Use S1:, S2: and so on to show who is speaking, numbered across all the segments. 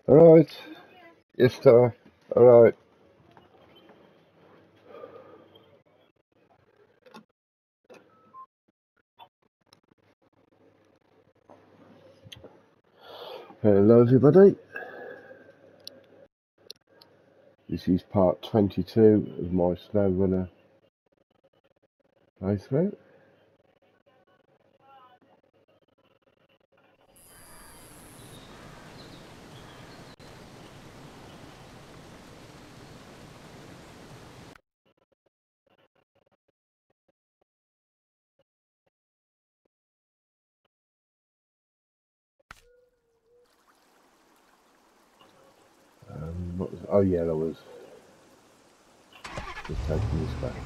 S1: Alright. Yes, sir. Alright. Hello, everybody. This is part 22 of my SnowRunner playthrough. Oh yeah, I was just taking this back.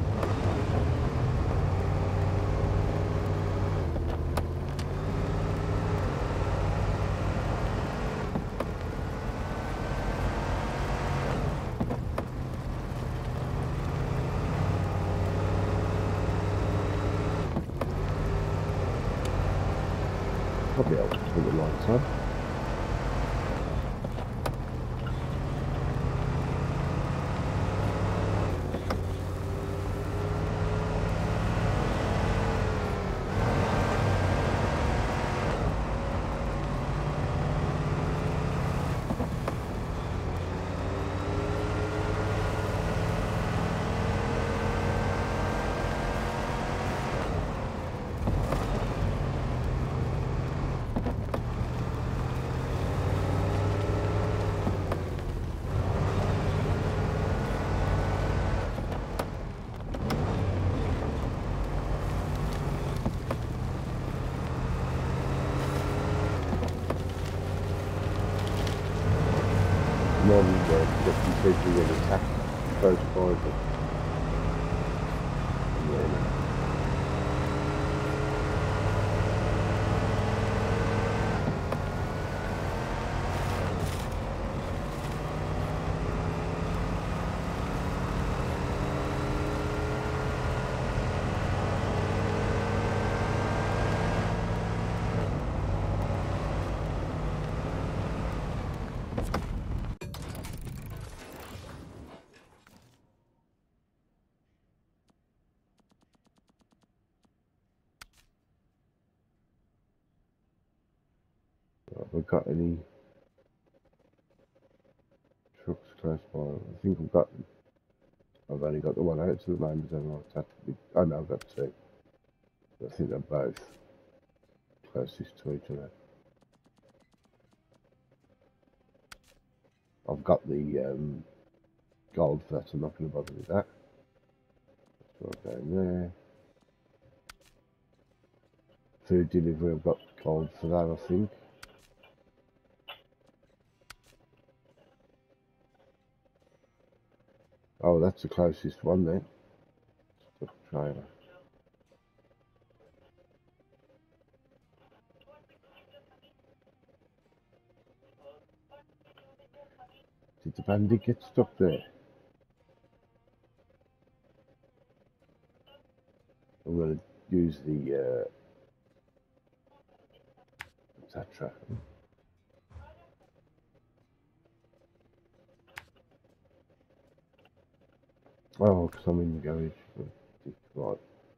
S1: Probably able to put the lights on. Normally get some people with attack close by, but yeah. Have I got any trucks close by? I think I've only got the one out to the moment, so I'll have to be, oh no, I've got two. I think they're both closest to each other. I've got the gold for that, so I'm not going to bother with that. Let's go down there. Food delivery, I've got gold for that, I think. Oh, that's the closest one then. Stuff trailer. Did the bandit get stuck there? I'm going to use the Tatra. Oh, because I'm in the garage. Right.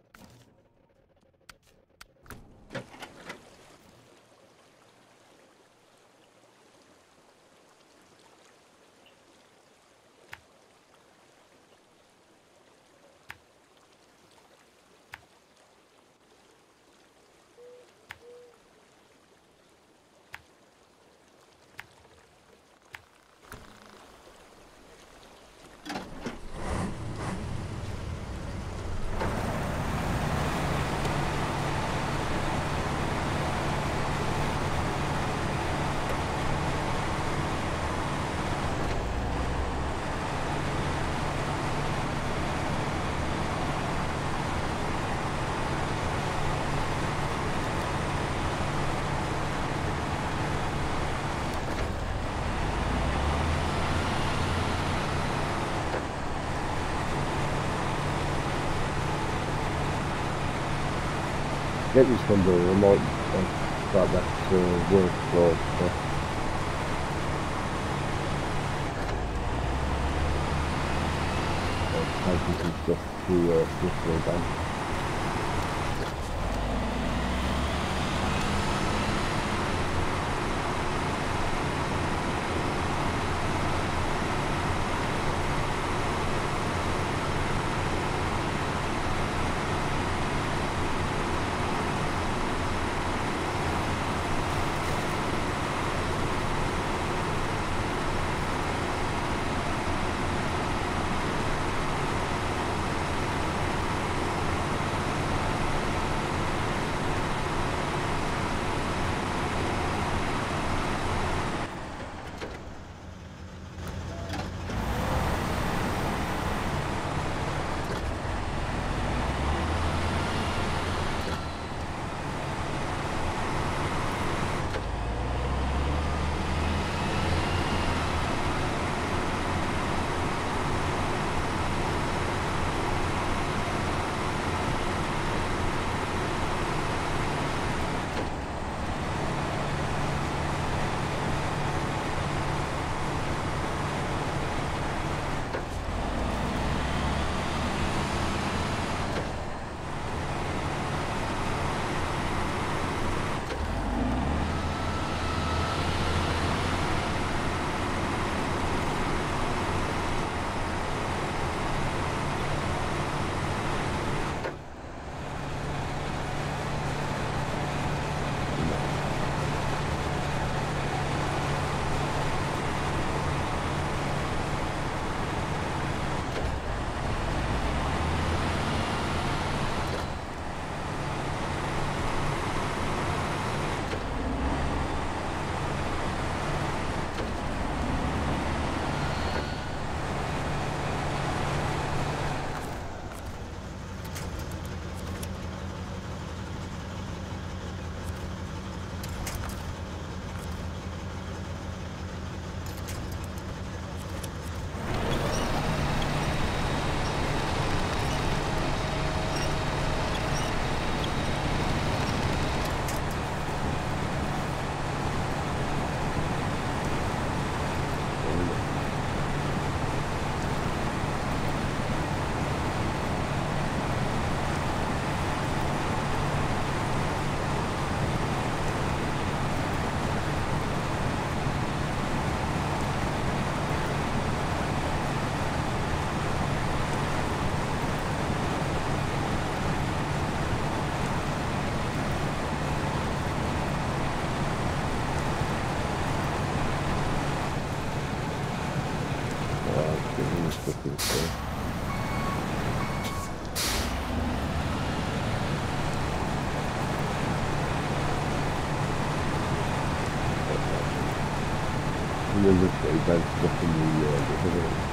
S1: Get this one done, I might start that work for stuff. taking some stuff to Smithville Bank. Looking for. And then this way, that's stuff in the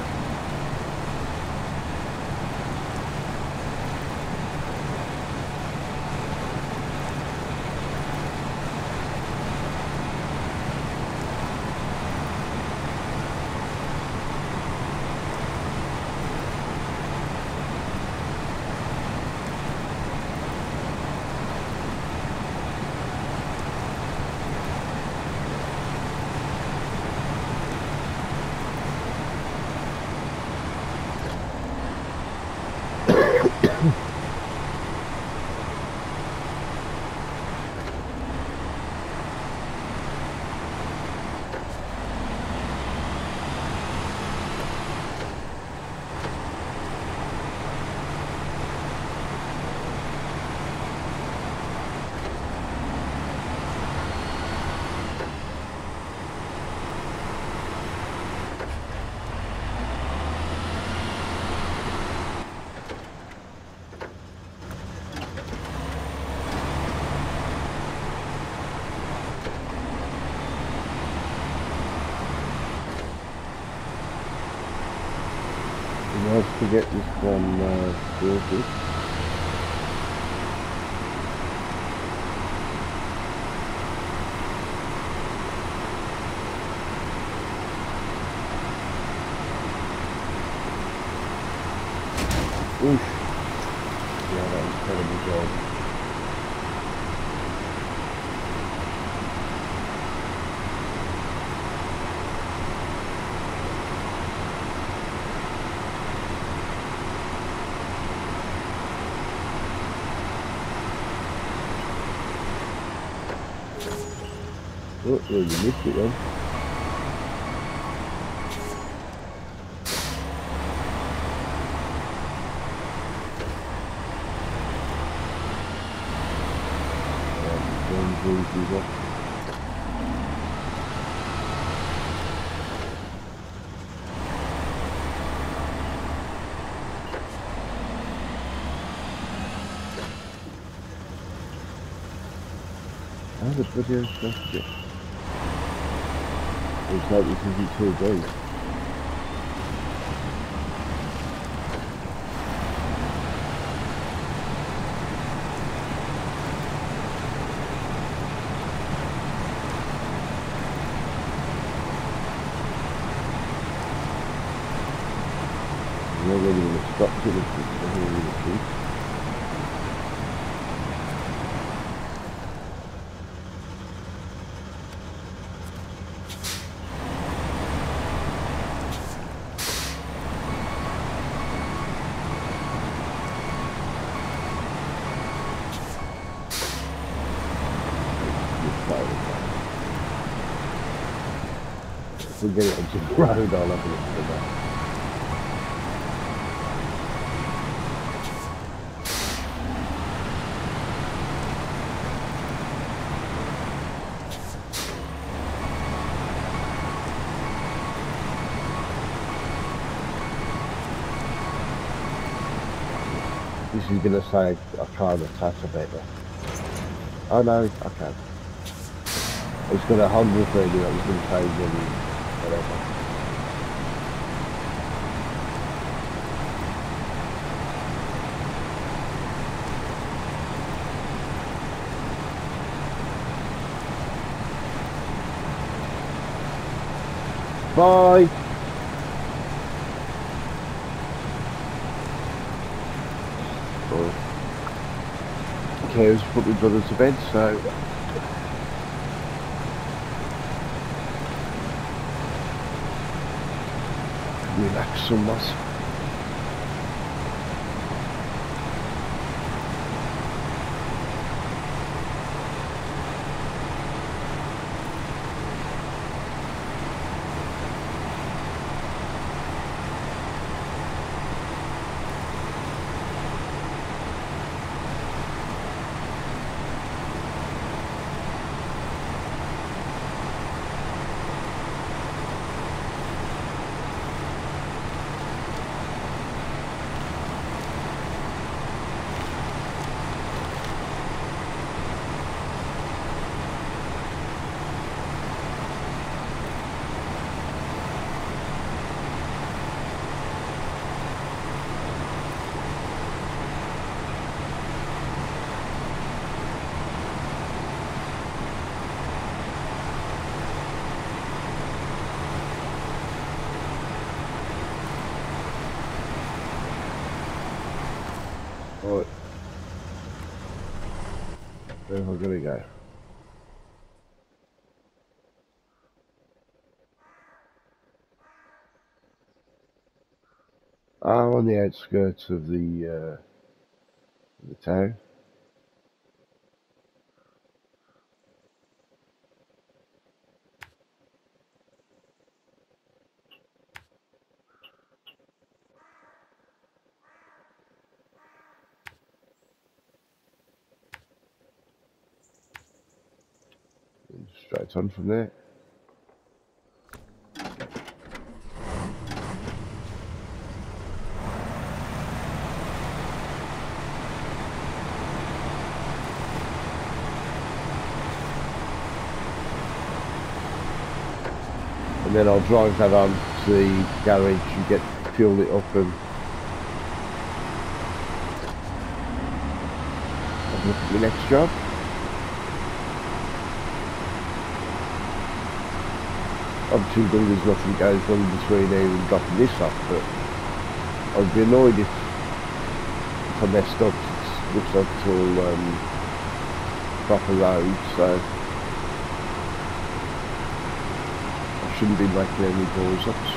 S1: nice to get this one sorted. Oof. Yeah, that was a terrible job. Oh, yeah, you missed it then. How the bloody hell supposed to get? It's like this isn't too big. I'm not really going to stop to this. If we get it onto the road, I'll have a look at that. This is going to say I can't attach a better. Oh no, I can. It's got 100 radio, I was going to change any, whatever. Bye! Cares put my brother to bed, so relax somewhat. Right. Where am I going to go? I'm on the outskirts of the town. Straight on from there. And then I'll drive that on to the garage and fuel it up and have a look at the next job. Obviously there's nothing goes on between here and dropping this off, but I'd be annoyed if I messed up. It looks like it's all proper road, so I shouldn't be making any balls ups.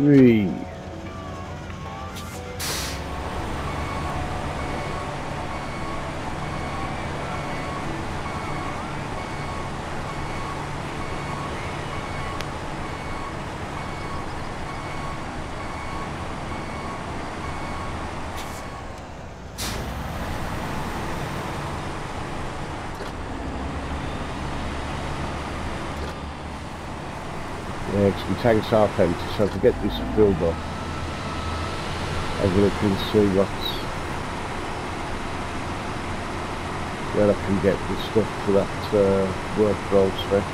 S1: Whee! Yeah, because my tank's half empty, so if I get this filled up, I'm going to see where I can get the stuff for that work road spec.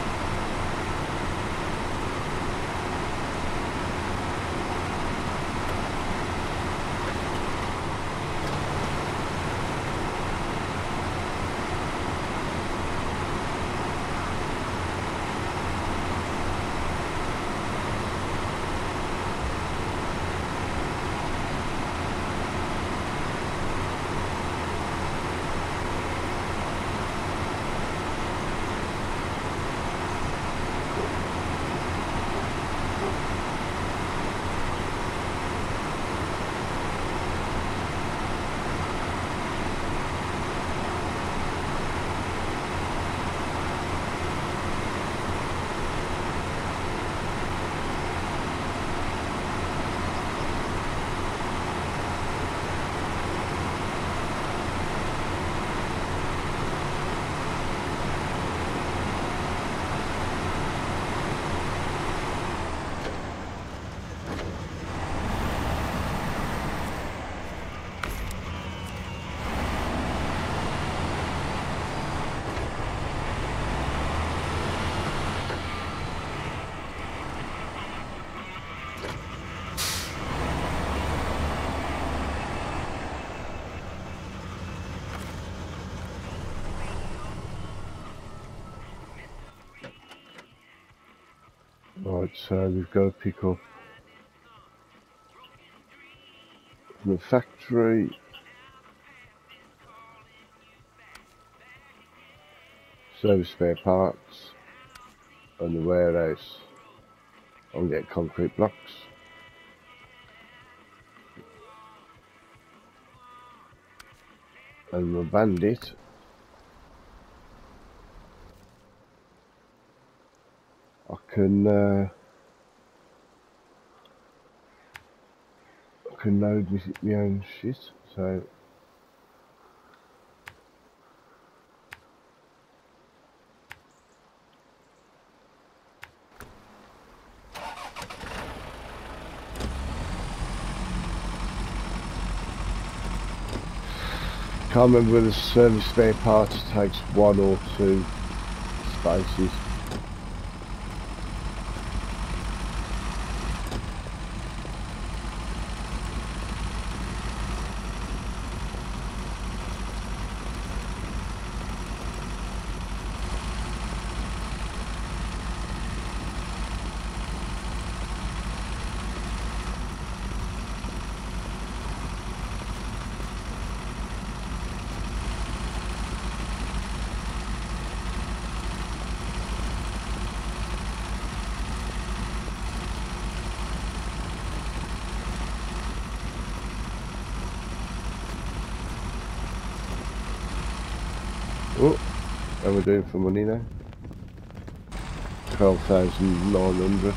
S1: Right, so we've got to pick up from the factory, service spare parts, and the warehouse, and get concrete blocks. And the bandit, I can load my own shit, so can't remember whether service spare parts takes 1 or 2 spaces. Oh, how are we doing for money now? 12,900.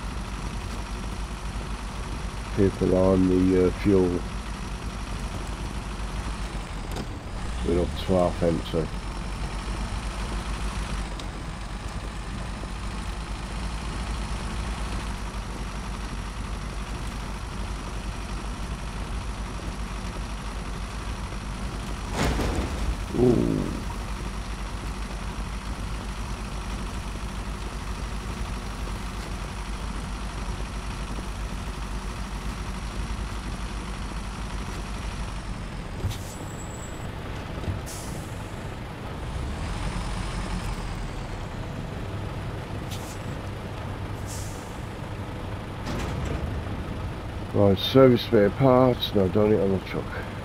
S1: People on the fuel. up to half empty. Ooh. Right, service spare parts, no, don't it on the truck.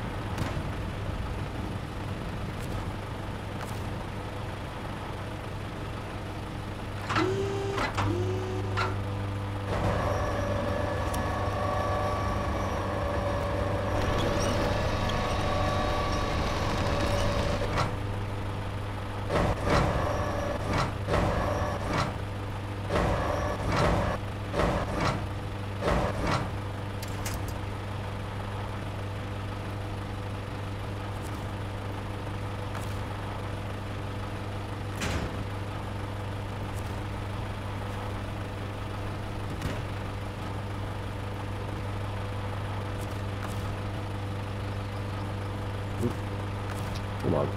S1: Come on.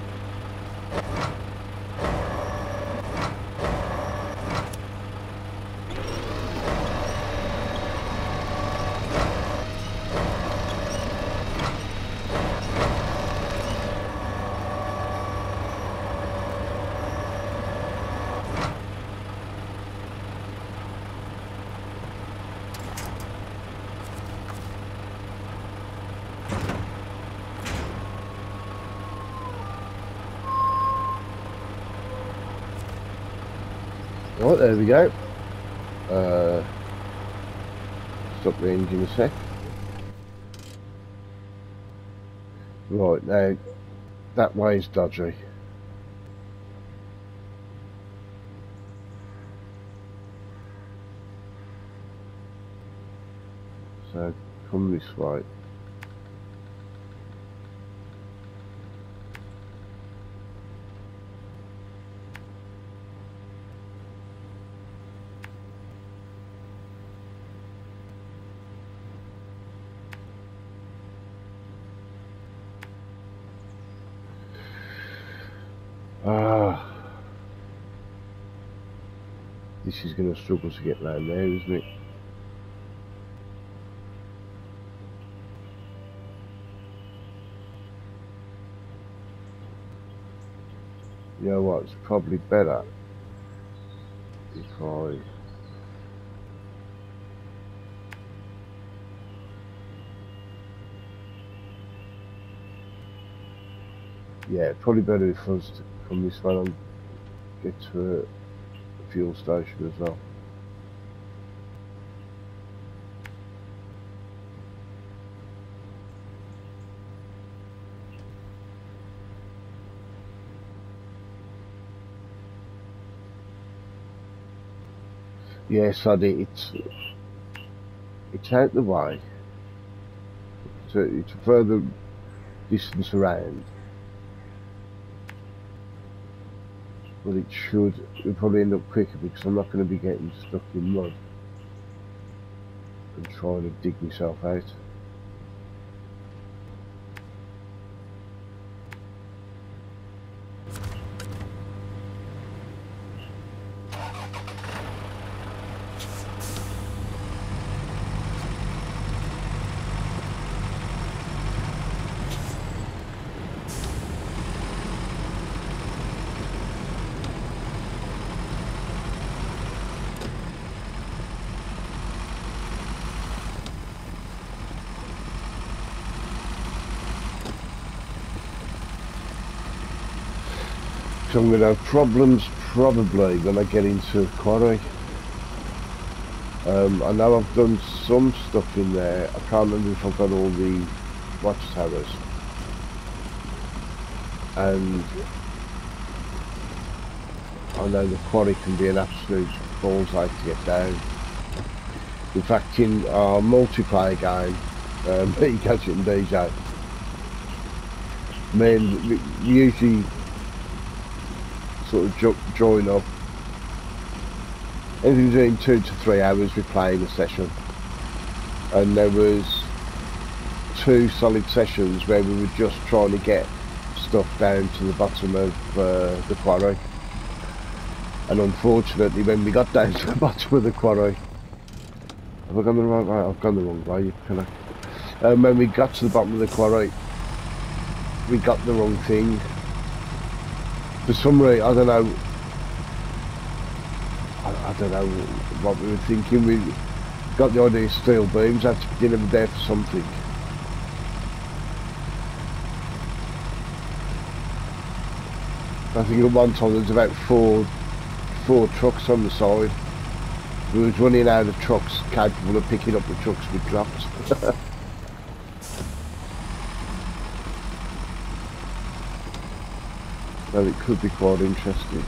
S1: Right, there we go. Stop the engine a sec. Right, now that way's dodgy. So come this way. This is going to struggle to get round there, isn't it? You know what, it's probably better if I... Yeah, probably better if I was to come this way and get to a fuel station as well. Yes, I did. It's out the way. It's a further distance around. But it'll probably end up quicker because I'm not going to be getting stuck in mud and trying to dig myself out. So I'm going to have problems probably when I get into a quarry. I know I've done some stuff in there. I can't remember if I've got all the watchtowers. And I know the quarry can be an absolute bullseye to get down. In fact, in our multiplayer game, Gadget and DJ, mean, we usually sort of join up. Anything between 2 to 3 hours we play in a session. And there was 2 solid sessions where we were just trying to get stuff down to the bottom of the quarry. And unfortunately, when we got down to the bottom of the quarry, have I gone the right way? I've gone the wrong way, can I? When we got to the bottom of the quarry, we got the wrong thing. For some reason, I don't know. I don't know what we were thinking. We got the idea of steel beams had to be delivered there for something. I think at one time there was about four trucks on the side. We was running out of trucks capable of picking up the trucks we dropped. So it could be quite interesting.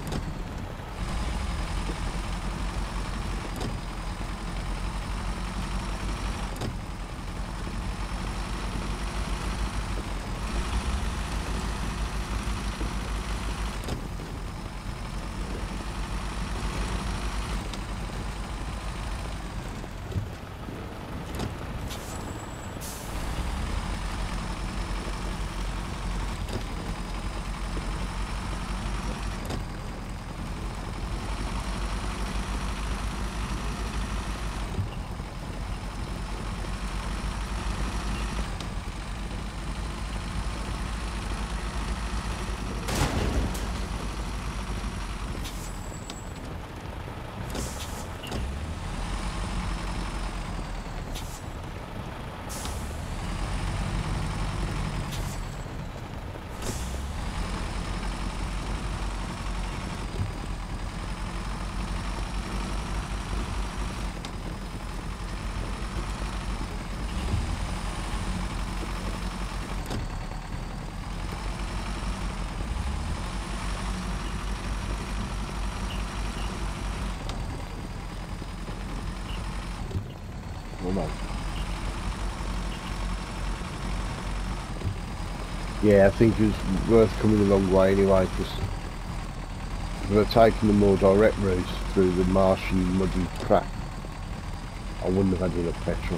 S1: Yeah, I think it was worth coming a long way anyway, because if I'd have taken the more direct route through the marshy, muddy crap, I wouldn't have had enough petrol.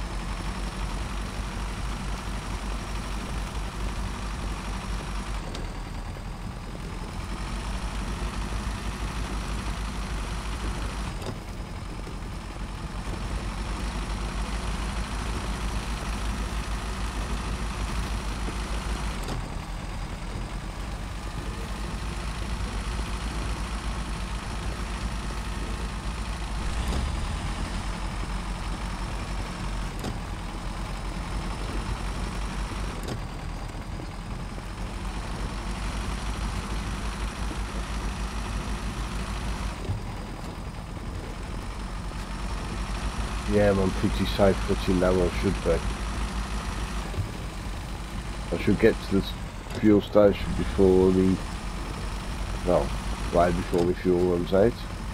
S1: Yeah, I'm pretty safe touching now, I should be. I should get to the fuel station before the... well, way before the fuel runs out.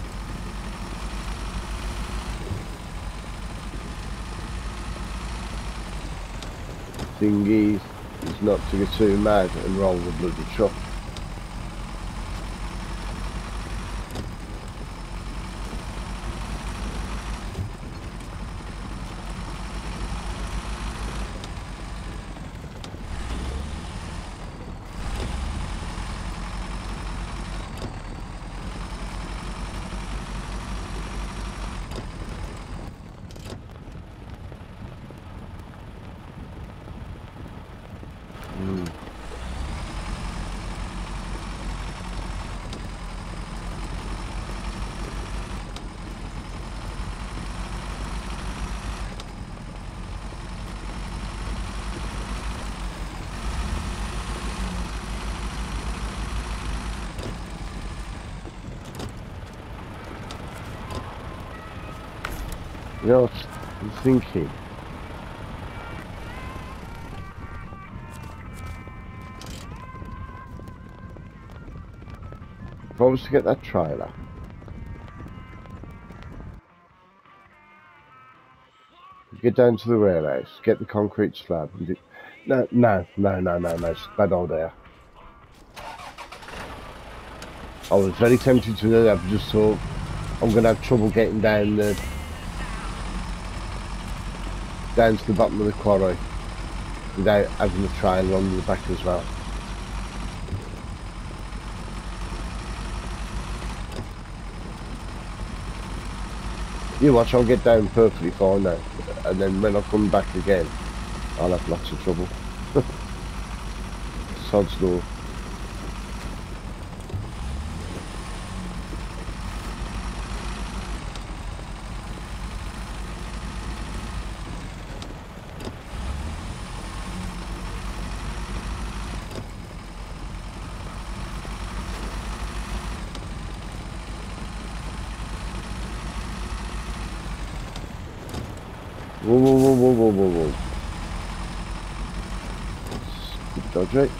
S1: Thing is not to get too mad and roll the bloody truck. You know what I'm thinking? If I was to get that trailer, get down to the warehouse, get the concrete slab, and No, it's a bad idea. I was very tempted to do that, but just thought I'm going to have trouble getting down to the bottom of the quarry without having the trailer on the back as well. You watch, I'll get down perfectly fine now, and then when I come back again, I'll have lots of trouble. Sod's law. Whoa. Good dodge.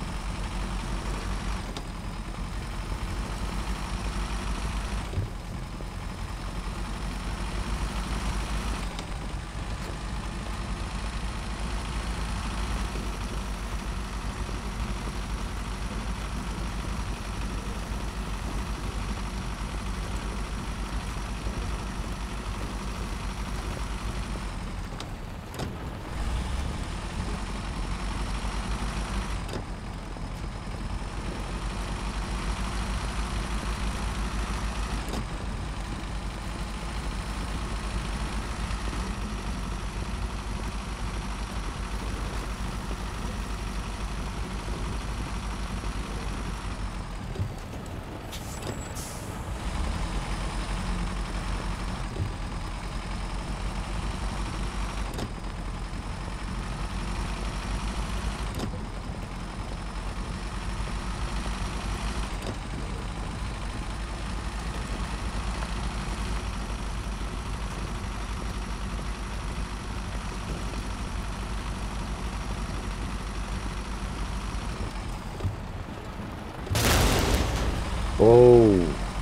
S1: Oh.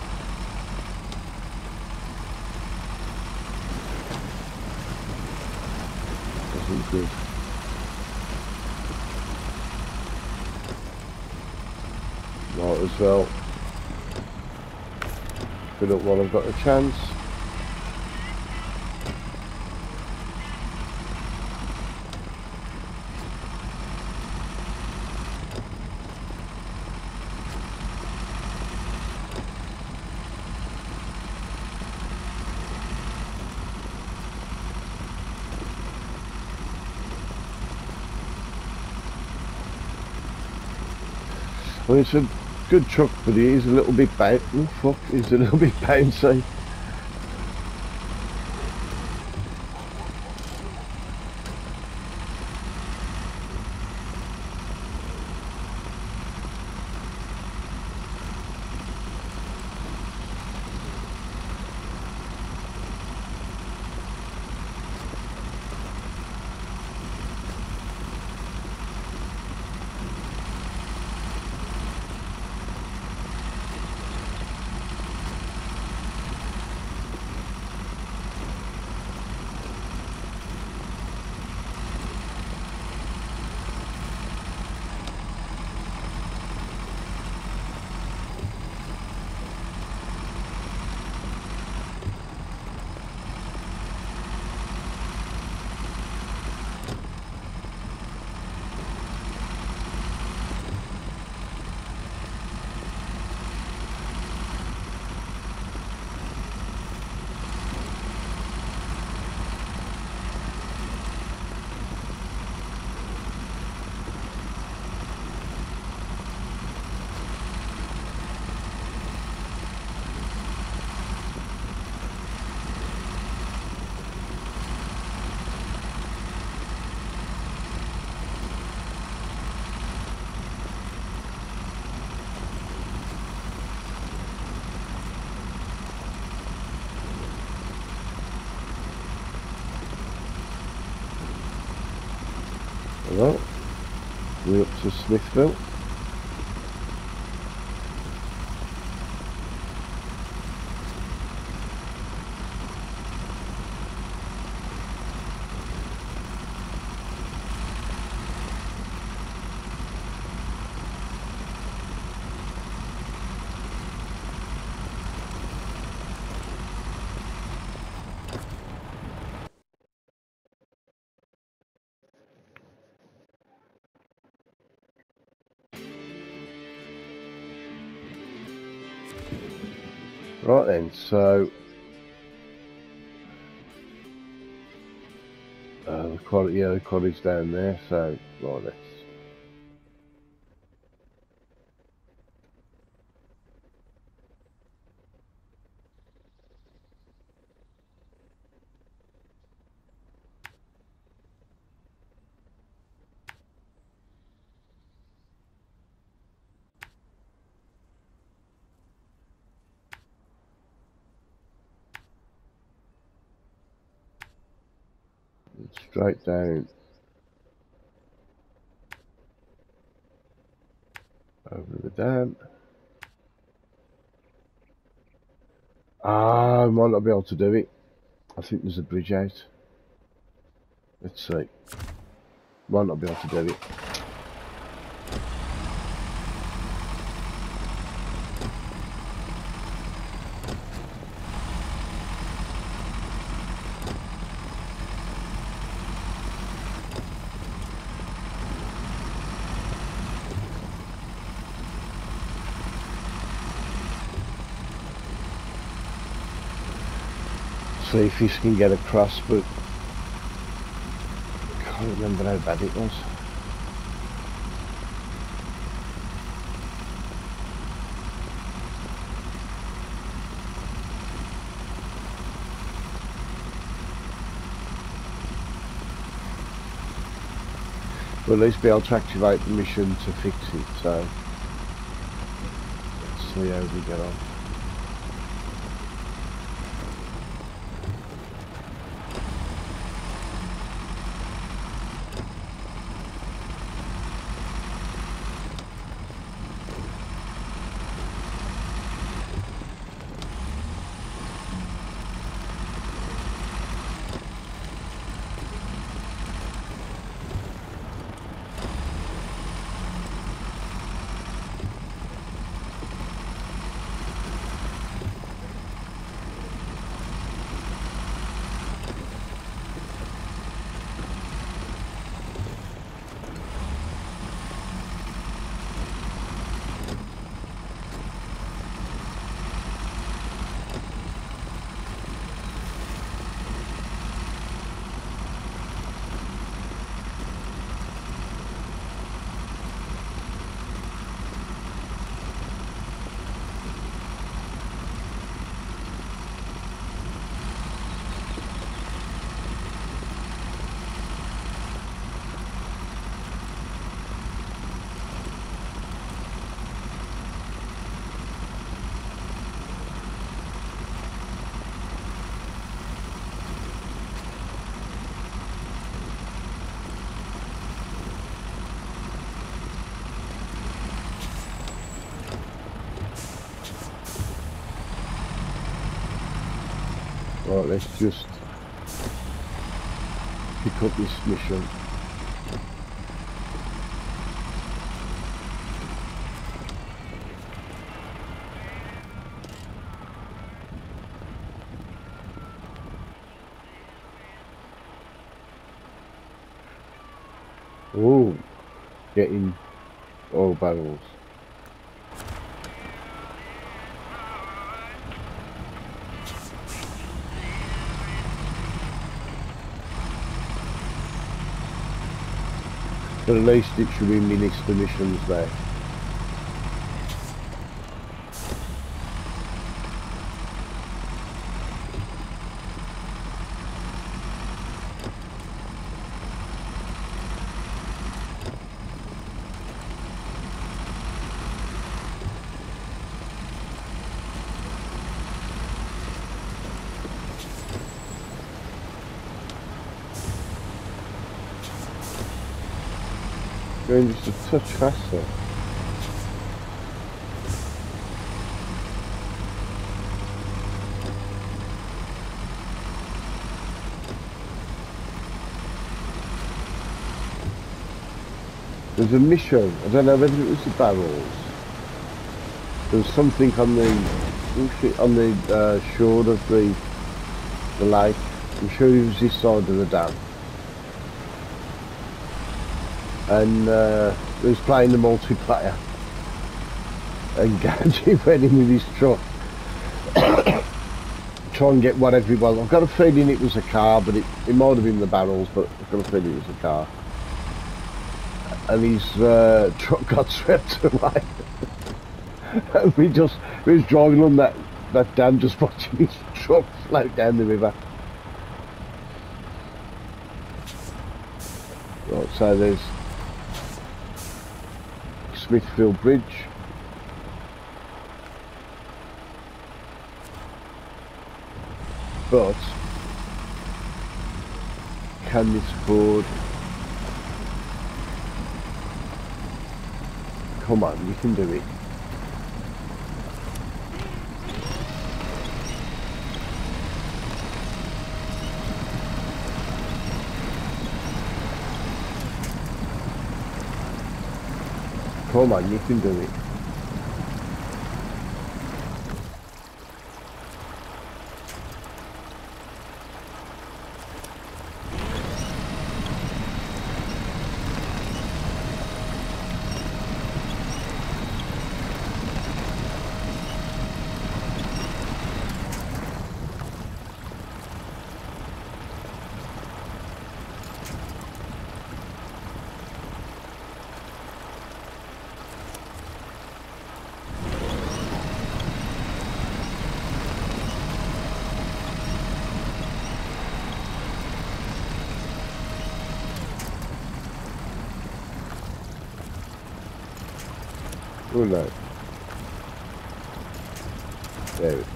S1: Wasn't good. Might as well fill up while I've got a chance. Well, it's a good truck, but he is a little bit bouncy. Oh fuck, he's a little bit bouncy. Well, we're up to Smithville. Right then, so the quarry's down there, so right, let's straight down over the dam. I might not be able to do it. I think there's a bridge out. Let's see. Might not be able to do it. See if this can get across, but I can't remember how bad it was. But at least be able to activate the mission to fix it, so let's see how we get on. Right, let's just pick up this mission. Oh, getting oil barrels. But at least it should be minister missions there. Going just a touch faster. There's a mission, I don't know whether it was the barrels. There was something on the shore of the lake. I'm sure it was this side of the dam. And he was playing the multiplayer, and Gadget went in with his truck try and get what everyone... I've got a feeling it was a car, but it might have been the barrels, but I've got a feeling it was a car. And his truck got swept away. And we was driving on that dam, just watching his truck float down the river. Right, so there's Smithfield Bridge. But can this board... Come on, you can do it. Come on, you can do it. Oh no. There it is.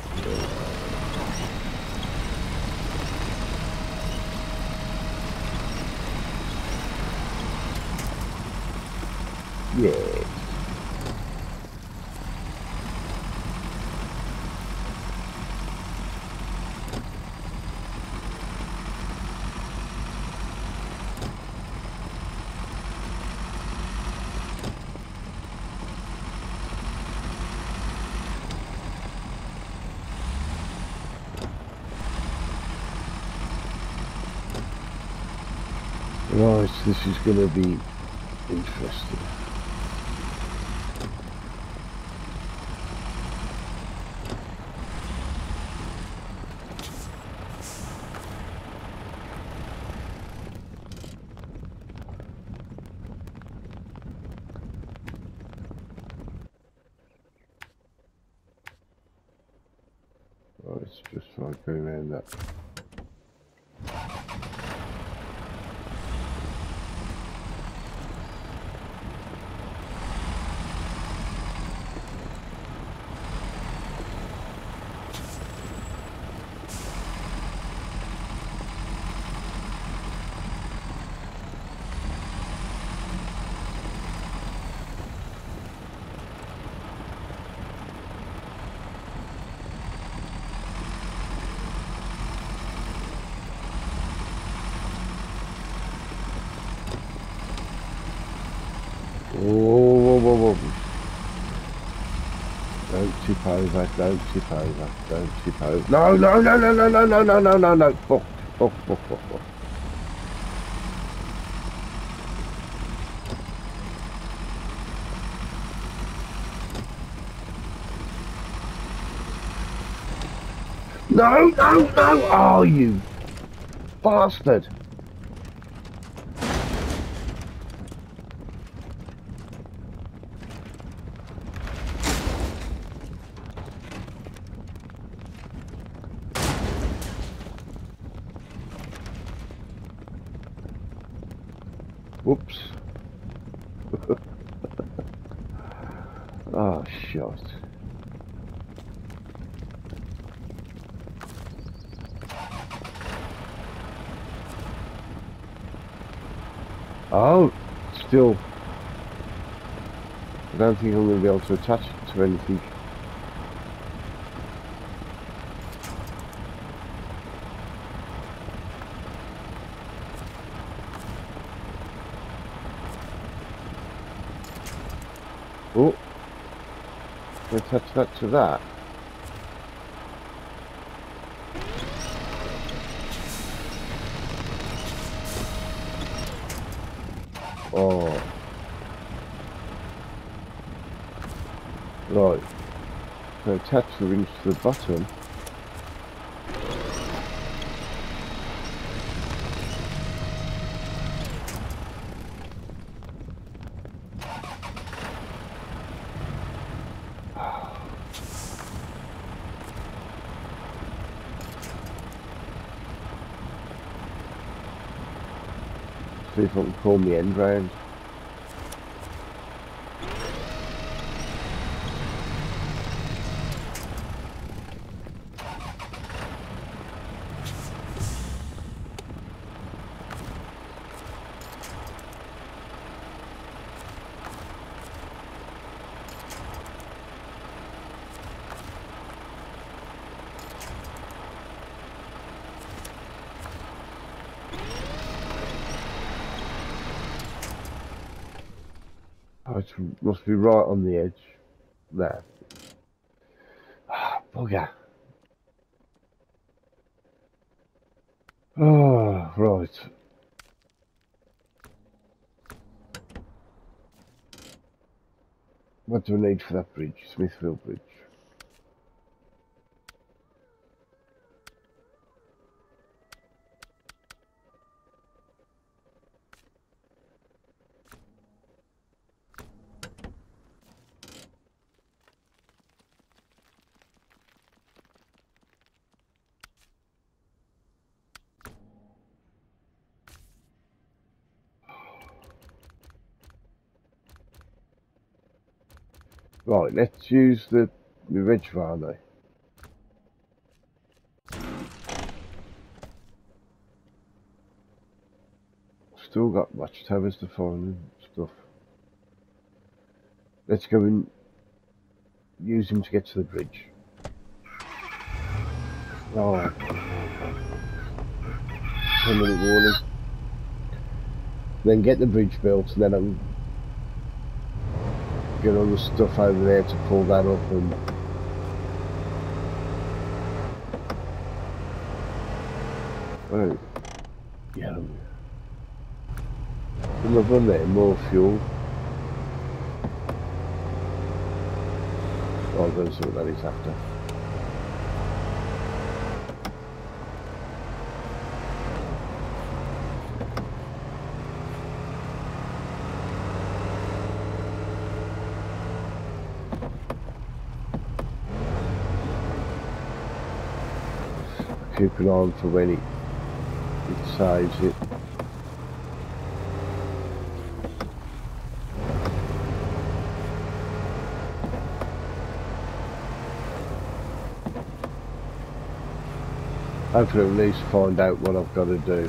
S1: Yeah. Right, this is going to be interesting. Right, let's just try and go around that. Whoa. Don't tip over, don't tip over, don't tip over. No. Oh. No. Oh, you bastard. Whoops. Oh, shot. Oh, still. I don't think I'm going to be able to attach it to anything. Oh, attach that to that. Oh, right. So attach the rings to the bottom. See if I can pull my end round. Oh, it must be right on the edge. There. Ah, bugger. Oh, right. What do I need for that bridge? Smithfield Bridge. Right, let's use the veg farm now. Still got watchtowers to find and stuff. Let's go and use him to get to the bridge. Oh. 10-minute warning. Then get the bridge built and then I'll get all the stuff over there to pull that up and oh, yeah. Another one there, more fuel. I'll go and see what that is after. Keep it on for when it saves it. Hopefully at least find out what I've got to do.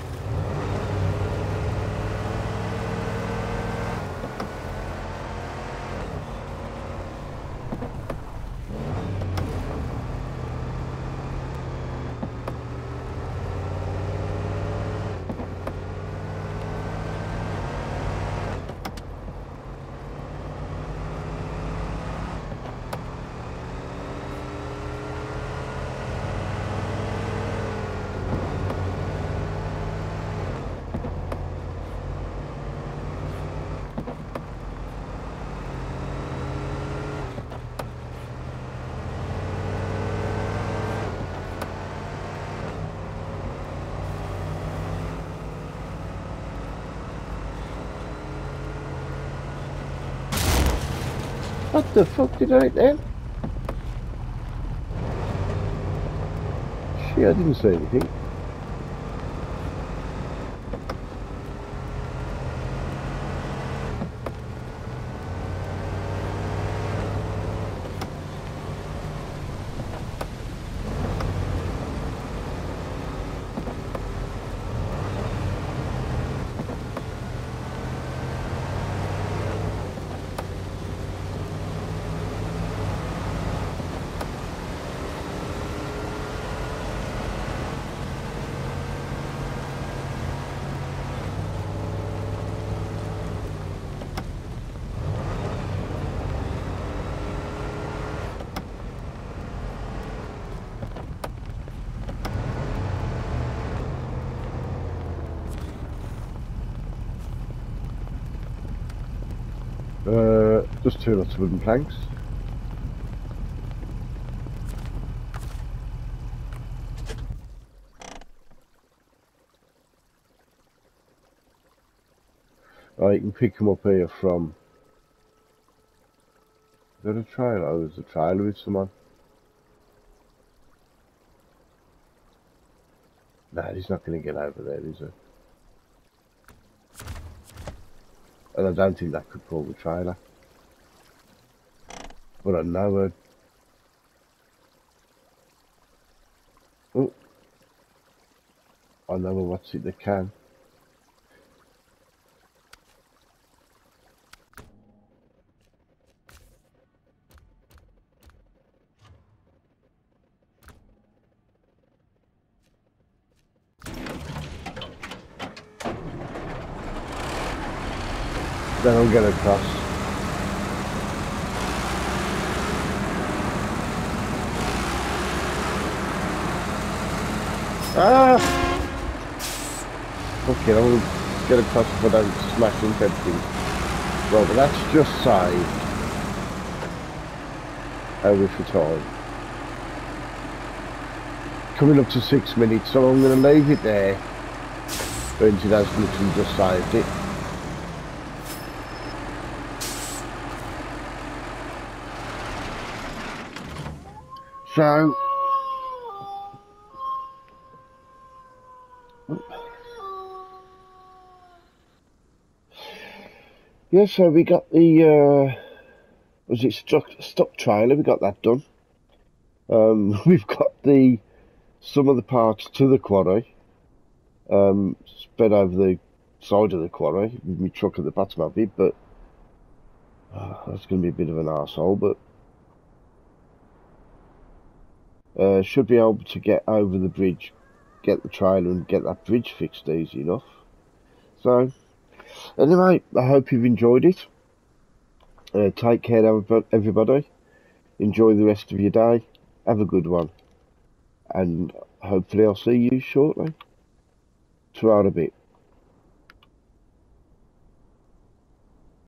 S1: What the fuck did I hit then? Shit, I didn't say anything. Just 2 lots of wooden planks. You can pick them up here from... Is there a trailer? Oh, there's a trailer with someone. Nah, he's not going to get over there, is he? and I don't think that could pull the trailer. But I know I know what's it that can. Then I'll get across. Ah! Okay, I will get across if I don't smash into everything. Well, but that's just saved over for time. Coming up to 6 minutes, so I'm going to leave it there. Until that's literally just saved it. So, yeah, so we got the, was it stock trailer, we got that done. We've got some of the parts to the quarry, spread over the side of the quarry, with my truck at the bottom of it, but that's going to be a bit of an arsehole, but should be able to get over the bridge, get the trailer and get that bridge fixed easy enough. So, anyway, I hope you've enjoyed it. Take care, everybody. Enjoy the rest of your day. Have a good one. And hopefully I'll see you shortly. Ta-ra a bit.